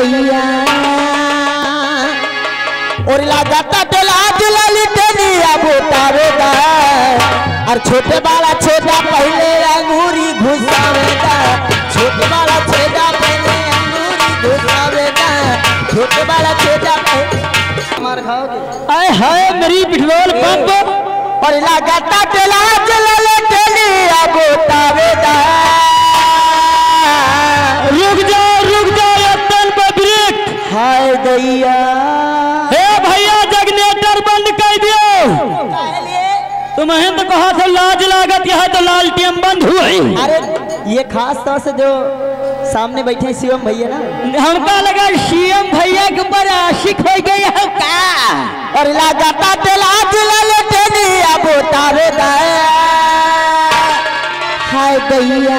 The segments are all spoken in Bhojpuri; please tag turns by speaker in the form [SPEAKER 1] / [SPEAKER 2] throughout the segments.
[SPEAKER 1] दैया और लगाता लाज ललितनिया बोतावेदा और छोटे वाला छेदा पहले अंगूरी घुसावेदा छोटे वाला छेदा पहले अंगूरी घुसावेदा छोटे वाला छेदा मार खाओगे आए हाय मेरी पिठोल पंप और लगाता लाज ललितनिया बोतावेदा रुक जाओ अब्दुल बब्रिक हाय दैया तुम्हें तो कहा था लाज लागत यह तो लालटेन बंद हुई। अरे ये खास तौर से जो सामने बैठे सीएम भैया ना हमका लगा सीएम भैया के ऊपर आशिक हो गई है का और लगाता लाज ललितनिया बोतावेदा हाय दैया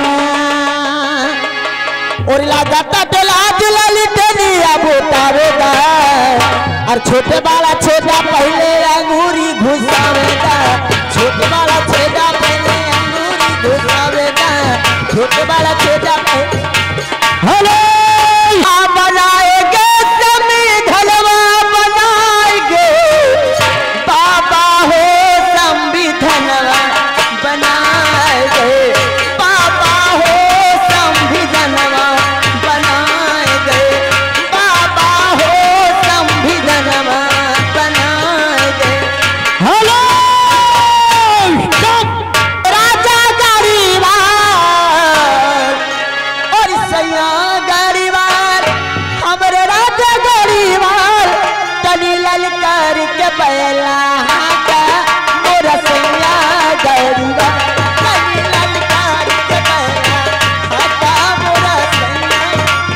[SPEAKER 1] और लगाता लाज ललितनिया बोतावेदा और छोटे वाला छेदा पहले अंगूरी घुसावेदा छोटे वाला छेदा पहले अंगूरी घुसावेदा छोटे वाला छेदा हेलो बनाएगे संविधानवा बनाएगे बाबा हो संविधानवा बनाएगे बाबा हो संविधानवा बनाएगे बाबा हो संविधानवा बनाएगे हेलो राजा गरीबार और सैया गरीबार हमरे राजा गरीबार तनी ललकार के बैला का मोरा सैया गरीबार तनी ललकार के बैला का मोरा सैया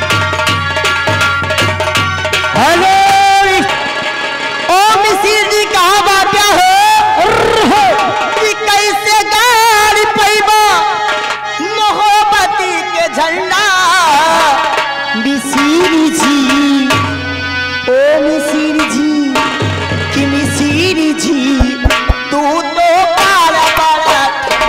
[SPEAKER 1] हेलो ओम सीधी कहा बात हो कि कैसे गाड़ी पैबा मोहब्बती के झंडा मिसिर जी ओ मिसिर जी कि मिसिर जी तू तो काला बड़ा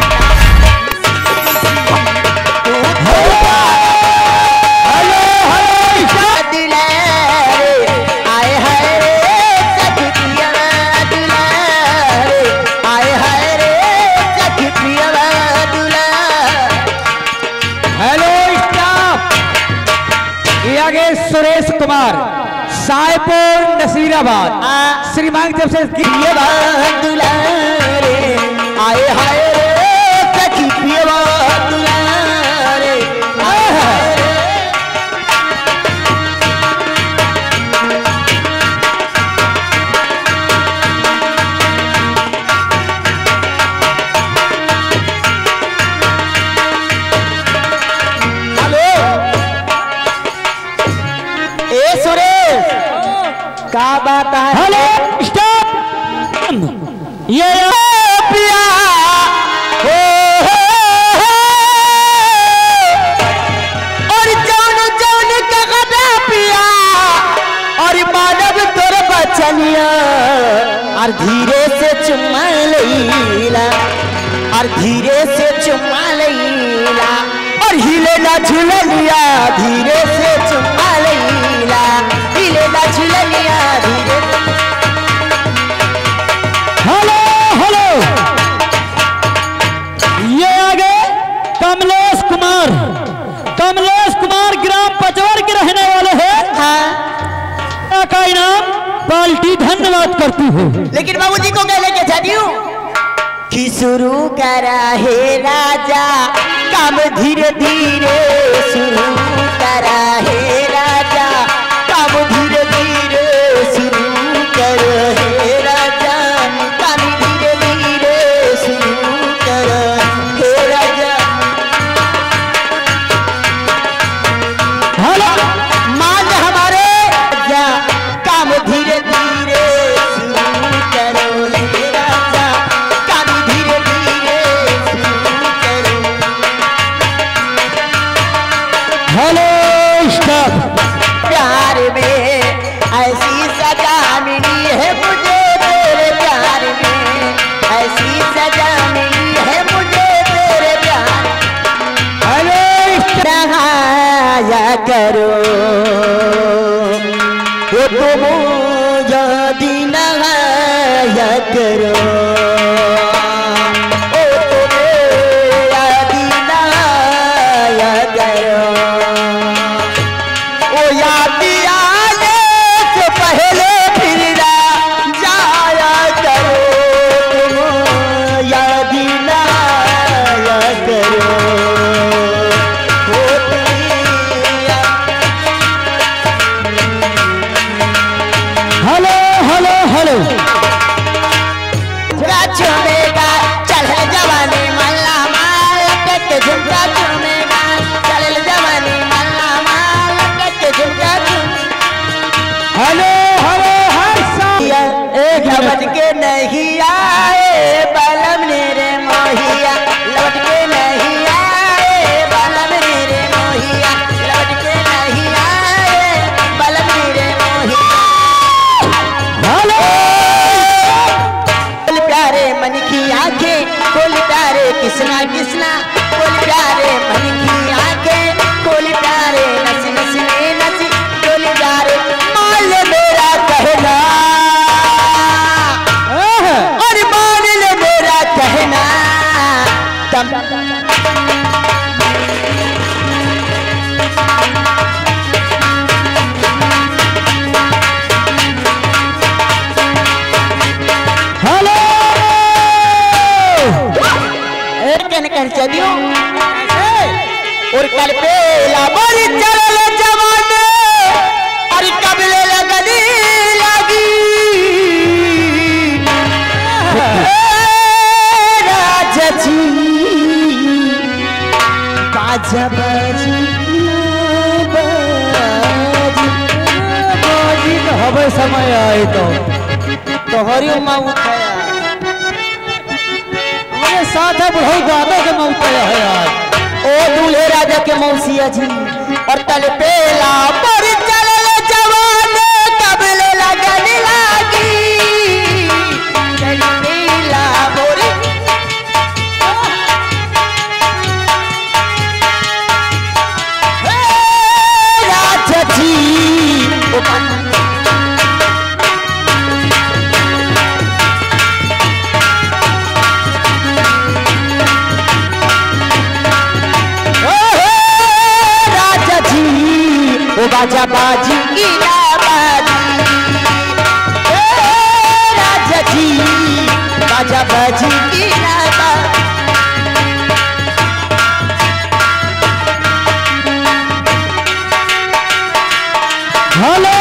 [SPEAKER 1] सुरेश कुमार सायपुर नसीराबाद श्रीमान जब से आए हाय सखी दुलारे क्या बात है हेलो स्टॉप ये पिया हो और जौन का गदा पिया और मानव तोर बचनिया और धीरे से चुम्मा लैला और धीरे से चुम्मा लैला और हिले ना झुलनिया धीरे से चुम्मा लैला हिले ना झुलनिया धीरे हेलो हेलो ये आगे कमलेश कुमार ग्राम पचवर के रहने वाले हैं हाँ का इनाम पार्टी धन्यवाद करती है लेकिन बाबूजी को क्या लेके जाती हूँ कि शुरू करा है राजा काम धीरे धीरे शुरू करा है राजा काम धीरे धीरे शुरू कर हे राजा काम धीरे धीरे शुरू कर हे राजा हेलो मान हमारे राजा काम धीरे धीरे शुरू करो हे राजा काम धीरे धीरे शुरू करो हेलो स्टॉप प्यार में ऐसी सजा मिली है मुझे तेरे प्यार में ऐसी सजा मिली है मुझे तेरे प्यार हेलो करो तुम यदि नहाया करो, ओ तुम यदि नहाया करो, ओ याद आने से पहले फिर ना जाया करो, तुम यदि नहाया करो।
[SPEAKER 2] हेलो हेलो हेलो
[SPEAKER 1] चुमेगा चल जवानी मल्ला माल के झुमका चुमेगा, चल जवानी मल्ला माल के झुमका चुम।
[SPEAKER 2] हेलो हेलो हर साया एक
[SPEAKER 1] लौट के नहीं आए बलम मेरे मोहिया, लौट के नहीं आए बलम मेरे मोहिया, लौट के नहीं आए बलम मेरे मोहिया।
[SPEAKER 2] हेलो
[SPEAKER 1] बोल प्यारे मन की आंखें, बोल प्यारे किसना किसना, बोल प्यारे मन की आंखें, बोल प्यारे नस नस में नस, बोल प्यारे मान ले मेरा कहना, और मान ले मेरा कहना।
[SPEAKER 2] हेलो
[SPEAKER 1] कर चलियो और कल पे लाबर चल जवान, और कबले लगनी लगी राजा जी बाजा बाजी
[SPEAKER 2] बाजी तो हवे समय आए तो
[SPEAKER 1] हरियो माँ उठाया
[SPEAKER 2] मेरे साथ है बुढ़ऊ गाने के मौका है आज।
[SPEAKER 1] ओ दूल्हे राजा के मौसिया जी, और तल पे लाबर चल जवान, कबले लगन लागी लाबोरी। राजा जी ओ बाजा बाजी की ना बाजी, राजा जी बाजा बाजी की ना बाजी।
[SPEAKER 2] हेलो